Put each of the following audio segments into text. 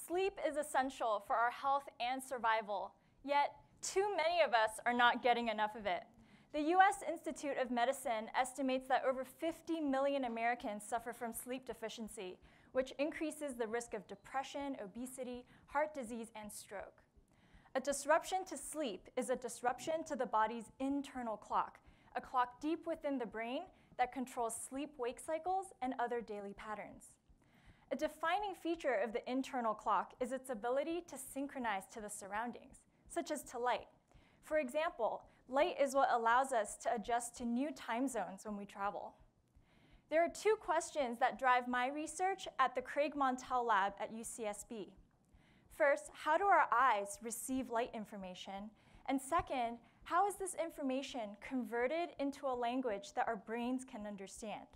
Sleep is essential for our health and survival, yet too many of us are not getting enough of it. The US Institute of Medicine estimates that over 50 million Americans suffer from sleep deficiency, which increases the risk of depression, obesity, heart disease, and stroke. A disruption to sleep is a disruption to the body's internal clock, a clock deep within the brain that controls sleep-wake cycles and other daily patterns. A defining feature of the internal clock is its ability to synchronize to the surroundings, such as to light. For example, light is what allows us to adjust to new time zones when we travel. There are two questions that drive my research at the Craig Montel Lab at UCSB. First, how do our eyes receive light information? And second, how is this information converted into a language that our brains can understand?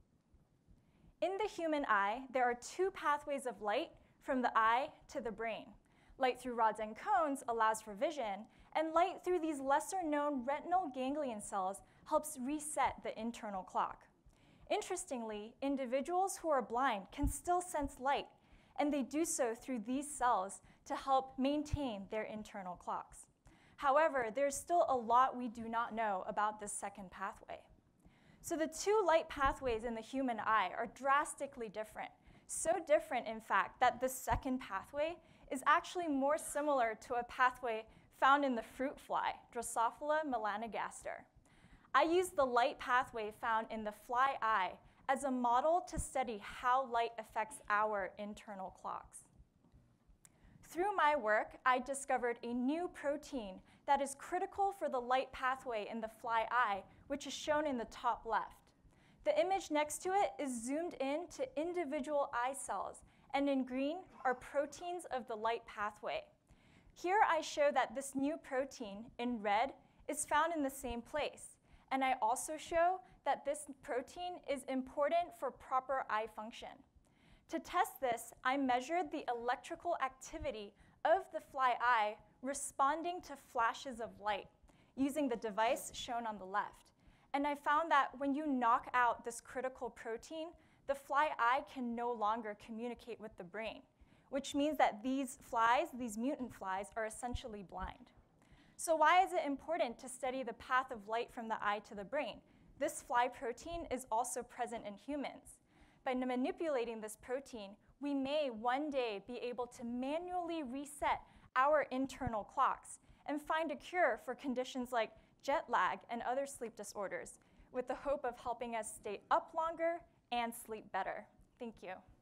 In the human eye, there are two pathways of light from the eye to the brain. Light through rods and cones allows for vision, and light through these lesser-known retinal ganglion cells helps reset the internal clock. Interestingly, individuals who are blind can still sense light, and they do so through these cells to help maintain their internal clocks. However, there's still a lot we do not know about this second pathway. So the two light pathways in the human eye are drastically different. So different, in fact, that the second pathway is actually more similar to a pathway found in the fruit fly, Drosophila melanogaster. I used the light pathway found in the fly eye as a model to study how light affects our internal clocks. Through my work, I discovered a new protein that is critical for the light pathway in the fly eye, which is shown in the top left. The image next to it is zoomed in to individual eye cells, and in green are proteins of the light pathway. Here I show that this new protein, in red, is found in the same place. And I also show that this protein is important for proper eye function. To test this, I measured the electrical activity of the fly eye responding to flashes of light using the device shown on the left. And I found that when you knock out this critical protein, the fly eye can no longer communicate with the brain, which means that these flies, these mutant flies, are essentially blind. So why is it important to study the path of light from the eye to the brain? This fly protein is also present in humans. By manipulating this protein, we may one day be able to manually reset our internal clocks and find a cure for conditions like jet lag and other sleep disorders, with the hope of helping us stay up longer and sleep better. Thank you.